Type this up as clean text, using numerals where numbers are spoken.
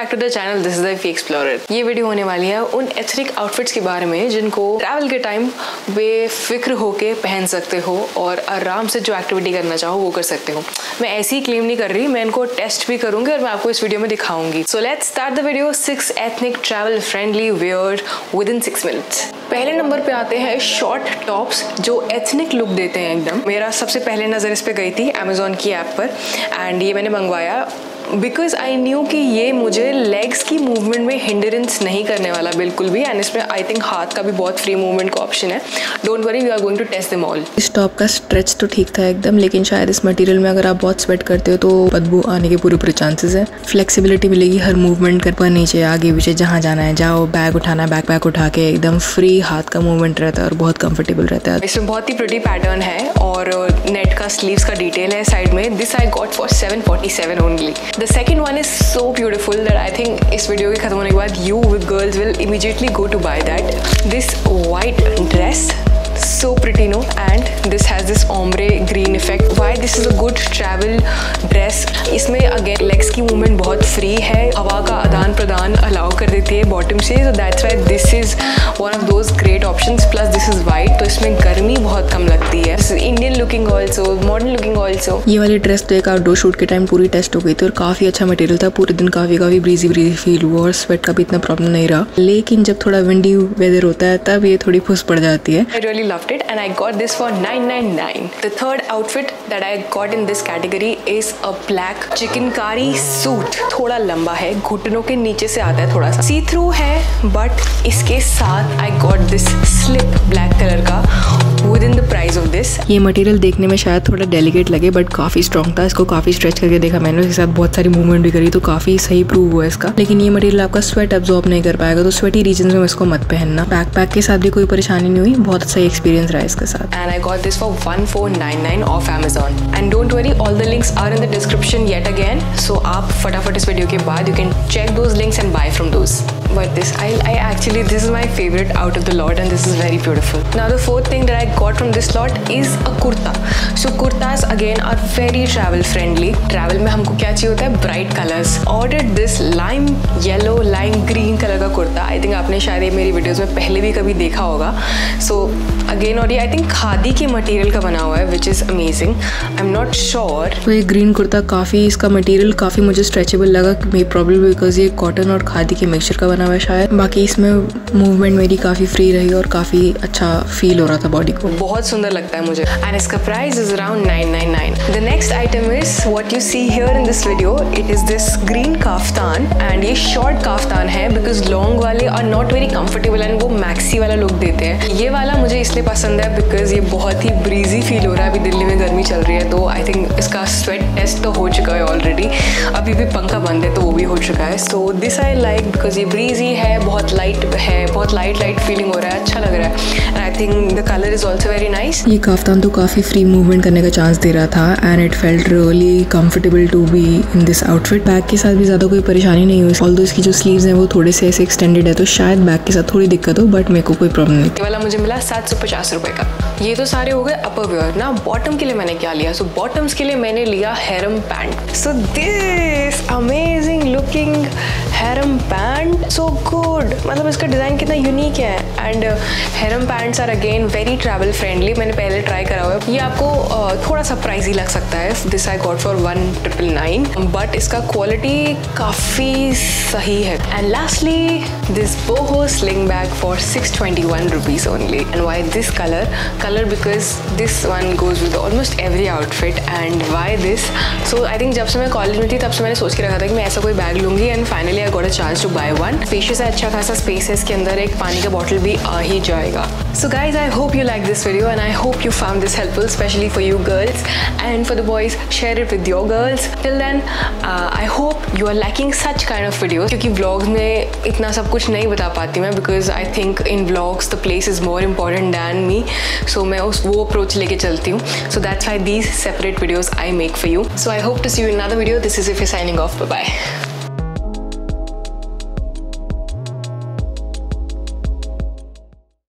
Back to the channel, this is the fee explorer. ये video होने वाली है उन एथनिक आउटफिट्स के बारे में जिनको ट्रैवल के टाइम बेफिक्र होके पहन सकते हो और आराम से जो एक्टिविटी करना चाहो वो कर सकते हो। मैं ऐसी क्लेम नहीं कर रही, मैं इनको टेस्ट भी करूंगी और मैं आपको इस वीडियो में दिखाऊंगी। So let's start the video. 6 ethnic travel friendly wear within 6 minutes. पहले नंबर पे आते हैं शॉर्ट टॉप्स जो एथनिक लुक देते हैं एकदम। मेरा सबसे पहले नज़र इस पे गई थी अमेजोन की ऐप पर एंड ये मैंने मंगवाया बिकॉज आई न्यू कि ये मुझे लेग्स की मूवमेंट में हिंडरेंस नहीं करने वाला बिल्कुल भी, एंड इसमें आई थिंक हाथ का भी बहुत फ्री मूवमेंट का ऑप्शन है। Don't worry, we are going to test them all. इस टॉप का स्ट्रेच तो ठीक था एकदम, लेकिन शायद इस मटेरियल में अगर आप बहुत स्वेट करते हो तो बदबू आने के पूरे चांसेस है। फ्लेक्सिबिलिटी मिलेगी हर मूवमेंट कर पर, नीचे आगे पीछे जहाँ जाना है जाओ, बैग उठाना है बैकपैक उठा के एकदम फ्री हाथ का मूवमेंट रहता है और बहुत कंफर्टेबल रहता है। इसमें बहुत ही प्रिटी पैटर्न है और नेट का स्लीव्स का डिटेल है साइड में। This I got for 747 only. The second one is so beautiful that I think इस वीडियो के खत्म होने के बाद you with girls will immediately go to buy that. This white dress, so pretty, no? And this has this ombre green effect. Why this is a good travel dress? इसमें again legs की movement बहुत free है, हवा का आदान प्रदान allow कर देती है बॉटम से, so that's why this is one of those great options. Plus this is white, तो इसमें गर्मी बहुत कम लगती है। This is Indian looking also, modern looking also. ये वाली ड्रेस तो एक आउटडोर शूट के टाइम पूरी टेस्ट हो गई थी और काफ़ी अच्छा मटेरियल था। पूरे दिन काफ़ी ब्रीजी फील हुआ और स्वेट का भी इतना प्रॉब्लम नहीं रहा, लेकिन जब थोड़ा विंडी वेदर होता है तब ये थोड़ी फुस पड़ जाती है। I really loved it and I got this for $9.99. The third outfit that I got in this category is a black chikankari suit. थोड़ा लंबा है, घुटनों के नीचे से आता है, थोड़ा सा सी थ्रू है, बट इसके साथ I got this slip black colour का within the price of this. ये मटेरियल देखने में शायद थोड़ा डेलिकेट लगे बट काफ़ी स्ट्रॉन्ग था। इसको काफ़ी स्ट्रेच करके देखा मैंने, उसके साथ बहुत सारी मूवमेंट भी करी तो काफ़ी सही प्रूव हुआ इसका। लेकिन ये मटेरियल आपका स्वेट एब्जॉर्ब नहीं कर पाएगा, तो स्वेटी रीजन में इसको मत पहनना। बैकपैक के साथ भी कोई परेशानी नहीं हुई, बहुत अच्छा एक्सपीरियंस रहा इसके साथ। And I got this for $1499 off Amazon. And don't worry, all the links are in the description yet again. So आप फटाफट इस वीडियो के बाद you can check those links and buy from those. But this, I actually, this is my favorite out of the lot and this is very beautiful. Now the fourth thing that I got from this lot is a kurta. So kurtas again are very travel friendly. Travel में हमको क्या चाहिए होता है? Bright colors. Ordered this lime yellow, lime green color का kurta. I think आपने शायद ये मेरी वीडियोस में पहले भी कभी देखा होगा। So again, और ये I think खादी के मटेरियल का बना हुआ है, which is amazing. I'm not sure. तो ये ग्रीन कुर्ता काफ़ी, इसका मटेरियल काफ़ी मुझे स्ट्रेचेबल लगा, मे प्रॉब्लम बिकॉज ये कॉटन और खादी के मिक्सचर का बना हुआ है शायद। बाकी इसमें मूवमेंट मेरी काफ़ी फ्री रही और काफ़ी अच्छा फील हो रहा था बॉडी को, बहुत सुंदर लगता है मुझे। एंड इसका price is around 999। The next item is what you see here in this video. It is this green kaftan and ये शॉर्ट काफ्तान है बिकॉज लॉन्ग वाले are not very comfortable and वो मैक्सी वाला look देते हैं। ये वाला मुझे इसलिए पसंद है बिकॉज ये बहुत ही ब्रीजी फील हो रहा है। अभी दिल्ली में गर्मी चल रही है तो आई थिंक इसका स्वेट टेस्ट तो हो चुका है ऑलरेडी, अभी भी पंखा बंद है तो वो भी हो चुका है। So this I like because ये ब्रीजी है, बहुत लाइट है, बहुत लाइट फीलिंग हो रहा है, अच्छा लग रहा है। And I think the colour is also very nice. ये काफ्तान तो काफ़ी फ्री मूवमेंट करने का चांस दे रहा था and it felt really comfortable to be in this outfit. Back के साथ भी ज़्यादा कोई परेशानी नहीं हुई, ऑल्दो इसकी जो स्लीव्स हैं वो थोड़े से ऐसे एक्सटेंडेड है तो शायद बैक के साथ थोड़ी दिक्कत हो, बट मेरे को कोई प्रॉब्लम नहीं। ये वाला मुझे मिला 750 रुपये का। ये तो सारे हो गए अपर वेयर ना। बॉटम के लिए मैंने क्या लिया? सो बॉटम्स के लिए मैंने लिया harem pant. So this amazing looking harem pant, so good. मतलब इसका डिज़ाइन कितना यूनिक है and harem pants are again very travel friendly. मैंने पहले ट्राई करा हुआ है, ये आपको थोड़ा सा प्राइजी लग सकता है। This I got for 1999 but इसका क्वालिटी काफ़ी सही है। And lastly this boho sling bag for 621 rupees only. And why this colour because this one goes with almost every outfit. And why this? So I think जब से मैं college में थी तब से मैंने सोच के रखा था कि मैं ऐसा कोई बैग लूँगी and finally I got a chance to buy one. Spacious है, अच्छा खासा स्पेस है इसके अंदर, एक पानी का बॉटल भी आ ही जाएगा। So guys, I hope you like this video and I hope you found this helpful, especially for you girls, and for the boys, share it with your girls. Till then, I hope you are liking such kind of videos, क्योंकि vlogs में इतना सब कुछ नहीं बता पाती मैं because I think in vlogs the place is more important than me, so मैं वो approach लेके चलती हूँ. So that's why these separate videos I make for you. So I hope to see you in another video. This is Ife signing off. Bye bye.